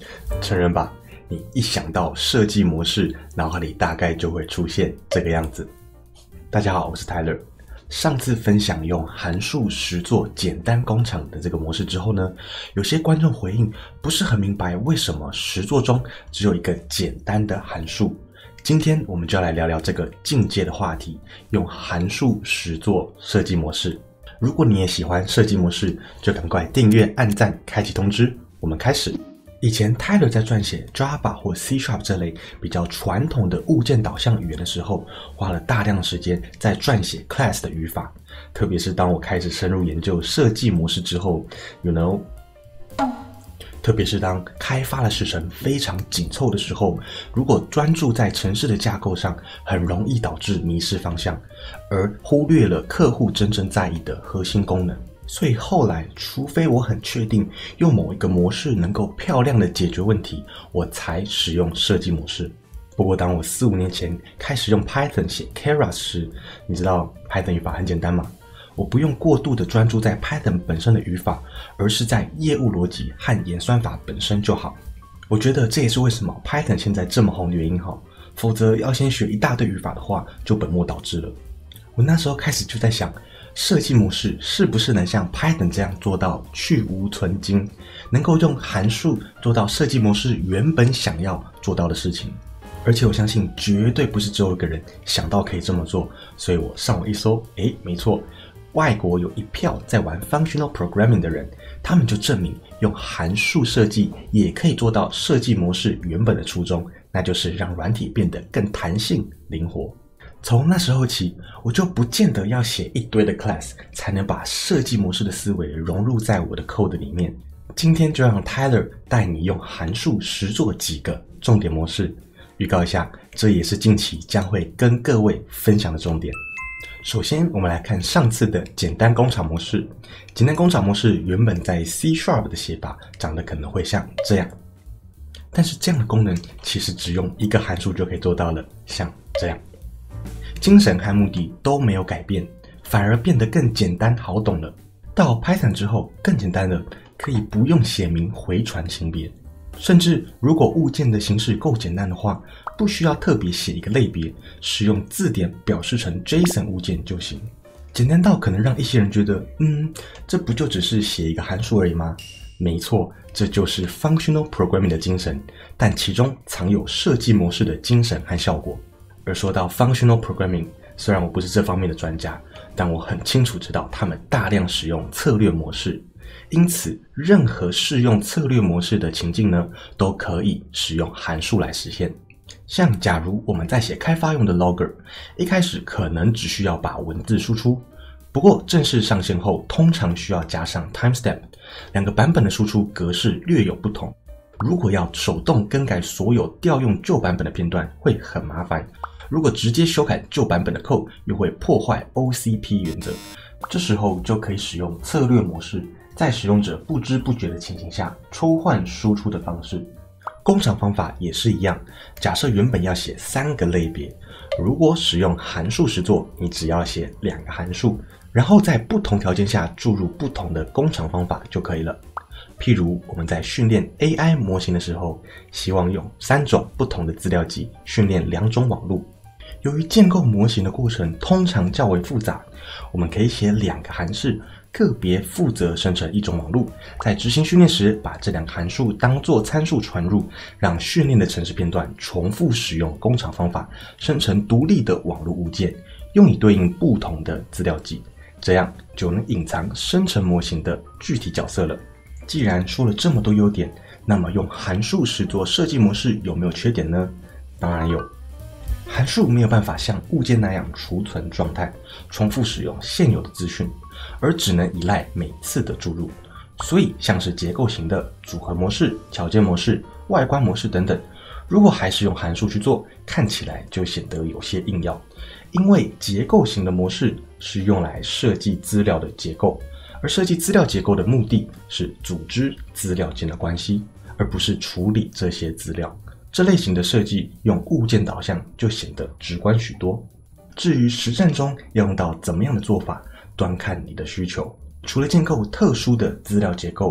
承认吧，你一想到设计模式，脑海里大概就会出现这个样子。大家好，我是 Tyler。上次分享用函数实作简单工厂的这个模式之后呢，有些观众回应不是很明白为什么实作中只有一个简单的函数。今天我们就要来聊聊这个进阶的话题，用函数实作设计模式。如果你也喜欢设计模式，就赶快订阅、按赞、开启通知。我们开始。以前 Tyler 在撰写 Java 或 C# 这类比较传统的物件导向语言的时候，花了大量的时间在撰写 class 的语法。特别是当我开始深入研究设计模式之后 特别是当开发的时程非常紧凑的时候，如果专注在程式的架构上，很容易导致迷失方向，而忽略了客户真正在意的核心功能。所以后来，除非我很确定用某一个模式能够漂亮的解决问题，我才使用设计模式。不过当我4-5年前开始用 Python 写 Keras 时，你知道 Python 语法很简单吗？我不用过度的专注在 Python 本身的语法，而是在业务逻辑和演算法本身就好。我觉得这也是为什么 Python 现在这么红的原因哈，否则要先学一大堆语法的话，就本末倒置了。我那时候开始就在想，设计模式是不是能像 Python 这样做到去无存菁，能够用函数做到设计模式原本想要做到的事情。而且我相信绝对不是只有一个人想到可以这么做，所以我上网一搜，没错，外国有一票在玩 functional programming 的人，他们就证明用函数设计也可以做到设计模式原本的初衷，那就是让软体变得更弹性灵活。从那时候起，我就不见得要写一堆的 class 才能把设计模式的思维融入在我的 code 里面。今天就让 Tyler 带你用函数实作几个重点模式。预告一下，这也是近期将会跟各位分享的重点。首先，我们来看上次的简单工厂模式。简单工厂模式原本在 C# 的写法长得可能会像这样，但是这样的功能其实只用一个函数就可以做到了，像这样。精神和目的都没有改变，反而变得更简单好懂了。到 Python 之后，更简单了，可以不用写明回传型别，甚至如果物件的形式够简单的话，不需要特别写一个类别，使用字典表示成 JSON 物件就行。简单到可能让一些人觉得，这不就只是写一个函数而已吗？没错，这就是 functional programming 的精神，但其中藏有设计模式的精神和效果。而说到 functional programming， 虽然我不是这方面的专家，但我很清楚知道他们大量使用策略模式，因此任何适用策略模式的情境呢，都可以使用函数来实现。像假如我们在写开发用的 logger， 一开始可能只需要把文字输出，不过正式上线后通常需要加上 timestamp， 两个版本的输出格式略有不同。如果要手动更改所有调用旧版本的片段会很麻烦，如果直接修改旧版本的 code 又会破坏 OCP 原则，这时候就可以使用策略模式，在使用者不知不觉的情形下抽换输出的方式。工厂方法也是一样，假设原本要写3个类别，如果使用函数实作，你只要写2个函数，然后在不同条件下注入不同的工厂方法就可以了。譬如我们在训练 AI 模型的时候，希望用3种不同的资料集训练2种网路。由于建构模型的过程通常较为复杂，我们可以写2个函数，个别负责生成1种网路，在执行训练时把这2个函数当作参数传入，让训练的程式片段重复使用工厂方法生成独立的网路物件，用以对应不同的资料集，这样就能隐藏生成模型的具体角色了。既然说了这么多优点，那么用函数实作设计模式有没有缺点呢？当然有。函数没有办法像物件那样储存状态，重复使用现有的资讯，而只能依赖每次的注入。所以像是结构型的组合模式、条件模式、外观模式等等，如果还是用函数去做，看起来就显得有些硬要。因为结构型的模式是用来设计资料的结构，而设计资料结构的目的是组织资料间的关系，而不是处理这些资料。这类型的设计用物件导向就显得直观许多。至于实战中要用到怎么样的做法，端看你的需求。除了建构特殊的资料结构，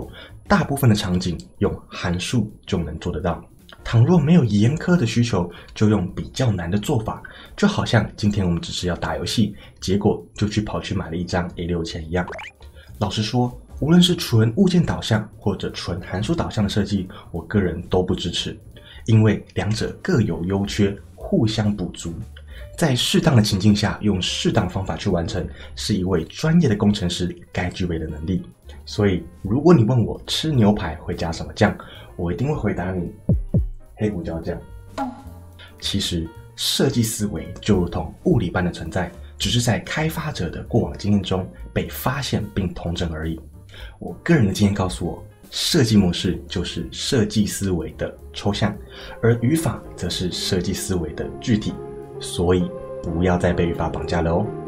大部分的场景用函数就能做得到。倘若没有严苛的需求，就用比较难的做法，就好像今天我们只是要打游戏，结果就跑去买了一张 A6000 一样。老实说，无论是纯物件导向或者纯函数导向的设计，我个人都不支持，因为两者各有优缺，互相补足。在适当的情境下，用适当方法去完成，是一位专业的工程师该具备的能力。所以，如果你问我吃牛排会加什么酱，我一定会回答你黑胡椒酱。其实，设计思维就如同物理般的存在，只是在开发者的过往经验中被发现并统整而已。我个人的经验告诉我，设计模式就是设计思维的抽象，而语法则是设计思维的具体。所以，不要再被语法绑架了哦。